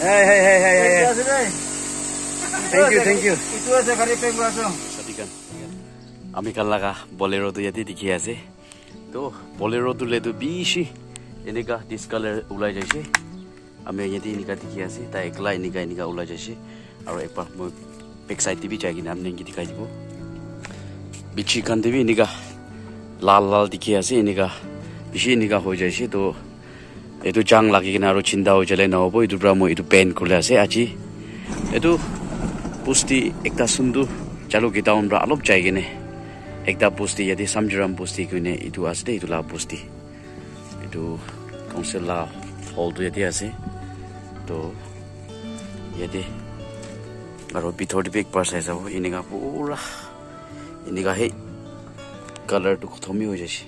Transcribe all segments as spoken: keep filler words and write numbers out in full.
Hey, hey, hey, hey, hey. Thank you, thank you. Itu aja kali pengen langsung. Sadikan. Ami kalaga bolero tu yati dikhi ase. To bolero tu le tu bishi. Ini ka discolor ulai jaise. Ami yati ini ka dikhi ase. Ta ekla ini ka ini ka ulai jaise. Aro ekbar mo back side ti bi jagi na amne ngi dikhai dibo. Bichi kan ti bi ini ka lal lal dikhi ase ini ka bishi ini ka ho jaise to etu jang lagi kena aro chinda ho jale na hobo itu bra mo itu pen khule ase aji. Etu pusti ekta sundu chalo ki down bra alop jai gene. Ekta pusti yadi samjiram pusti kune itu asde itu la pusti. Itu council la hall tu yadi ase. To yadi aro bithor di big parsa asa ini ka pura ini ka he color tu thomi ho jaise.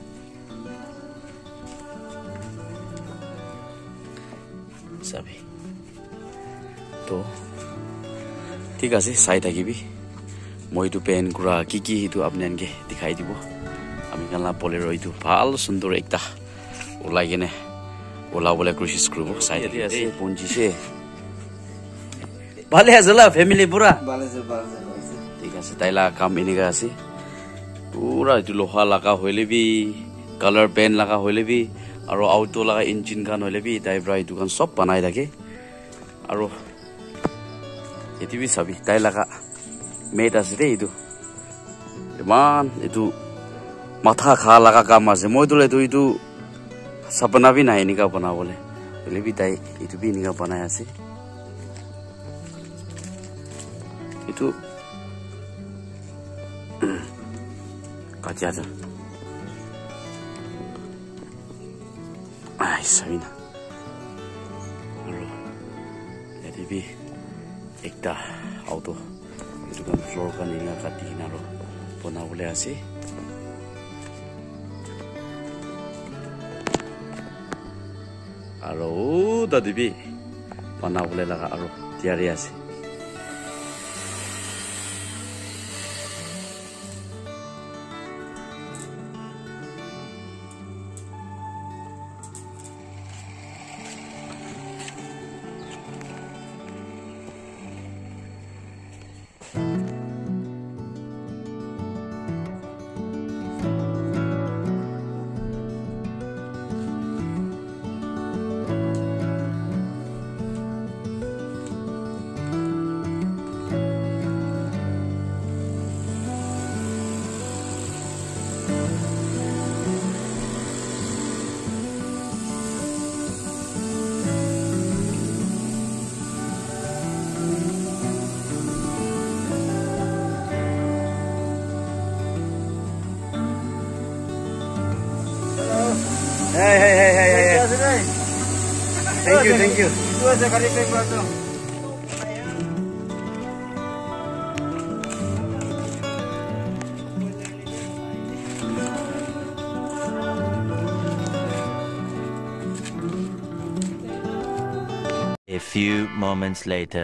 Sabi. To ঠিক আছে চাই থাকিবি মই তো PAN গুৰা কি কি হিটো আপোনানকে দেখাই দিব আমি কালা বলেৰো ইটো ভাল সুন্দৰ একটা ওলাই গনে ওলাবলে কোশিশ করব চাই আছে পঞ্জিছে ভালে আছলা ফ্যামিলি পুরা ভালে আছে ভালে আছে ঠিক আছে তাইলা কাম এনিগা আছে পুরা ইটো লোহা লাগা হইলেবি কালার পেন লাগা হইলেবি আৰু আউটো লাগা ইঞ্জিন গান হইলেবি তাই ব্রাই দুকান সব বানাই থাকে আৰু itu bi sabi tai laga meda sire itu man itu matha kha laga kam ase moi dole tu itu sapna bi nai ni ka bana bole bole bi tai itu bi ni ka banaya ase itu katia ja ai sabina ro jadi bi ekta auto itu kan floor kan ini kati naro pona boleh ase aro tadi bi pona boleh laga aro tiari ase Hey, hey, hey, hey, hey. Thank you, thank you. Itu aja kali pengen langsung. A few moments later.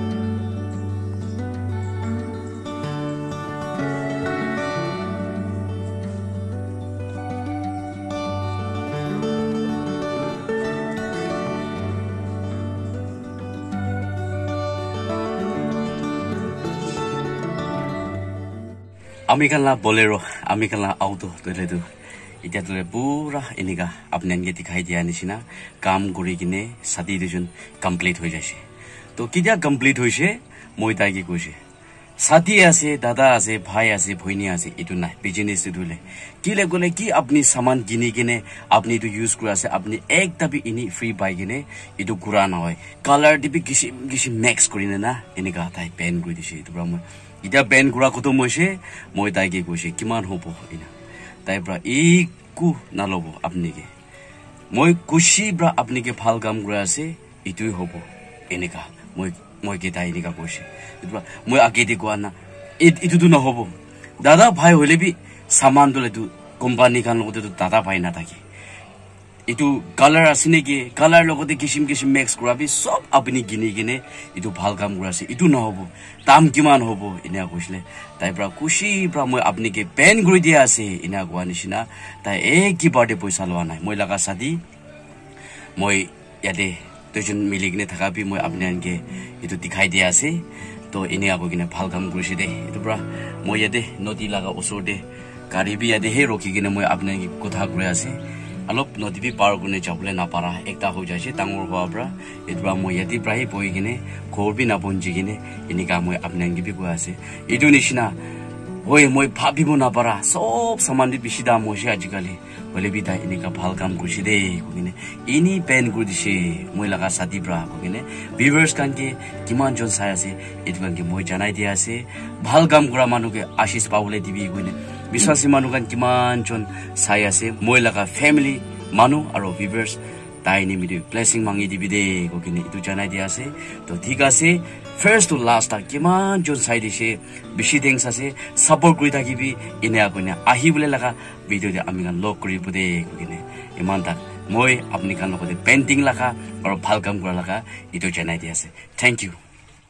Ami kan la bolero, ami kan la auto dole tu. Ita dole pura ini ka apnen ge dikhai dia nisina kam guri kine sadi dujun complete hoi jaise. To kidia complete hoise moi tai ki koise. Sadi ase, dada ase, bhai ase, bhoini ase itu nai business tu dole. Kile gole ki apni saman gini kine apni tu use kura ase apni ekta bi ini free buy kine itu kura na hoy. Color di bi kisi kisi mix kurina na ini ka tai pen guri dise itu bramo. Ida pen gura kuto moise moi tai ki koise kiman hobo ina. Tai bra iku nalobo apni ke. Moi kushi bra apni ke phal kam gura ase itu hobo enika moi moi ke tai enika koise. Itu bra moi age di koana itu tu na hobo. Dada bhai hole bi saman dole tu company kan logote tu dada bhai na thake. Itu color asine ki color logote kishim kishim mix kura bi sob apni gini gine itu bhal kam gura ase itu na hobo. Tam kiman hobo ina koisle tai bra kushi bra moi apni ke pen guri dia ase ina gwa nishina tai ek ki birthday poisa loa nai moi laga sadi moi yade দুজন মিলি কিনে থাকা B মই আপোনানকে এটো দেখাই দিয়া আছে তো এনে আগো কিনে ভাল কাম কৰিছে দে এটো পুৰা মই ইয়াতে নদী লাগা ওচৰ দে গাড়ী বি ইয়াতে হে ৰখি কিনে মই আপোনানকে কথা কৈ আছে অলপ নদী বি পাৰ কোনে যাবলে না পাৰা একটা হৈ যাইছে ডাঙৰ হোৱা পৰা এটো মই ইয়াতে প্ৰায় বহি কিনে ঘৰ বি না বঞ্জি কিনে এনিকা মই আপোনানকে বি কৈ আছে এটো নিচিনা ওই মই ভাবিব না পাৰা সব সামান দি বেছি দাম হৈছে আজিকালি বলে বিতা এনিকা ভাল কাম কৰিছে দে কইনে এনি পেন কৰি দিছে মই লাগা সাদি ব্ৰা কইনে ভিউয়ার্স কানকে কিমান জন চাই আছে এটো কানকে মই জানাই দিয়া আছে ভাল কাম কৰা মানুহকে আশীষ পাবলে দিবি কইনে বিশ্বাসী মানুহ কান কিমান জন চাই আছে মই লাগা ফ্যামিলি মানুহ আৰু ভিউয়ার্স তাই নিমিদি ব্লেসিং মাঙ্গি দিবি দে কইনে এটো জানাই দিয়া আছে তো ঠিক আছে ফার্স্ট টু লাস্ট কিমান জন চাই দিছে বেছি থ্যাঙ্কস আছে সাপোর্ট কৰি থাকিবি এনে কইনে আহি বলে লাগা ভিডিও দে আমি গান লগ কৰিব দে কইনে ইমান তা মই আপনি গান লগতে পেইন্টিং লাগা আৰু ভাল কাম কৰা লাগা এটো জানাই দিয়া আছে থ্যাংক ইউ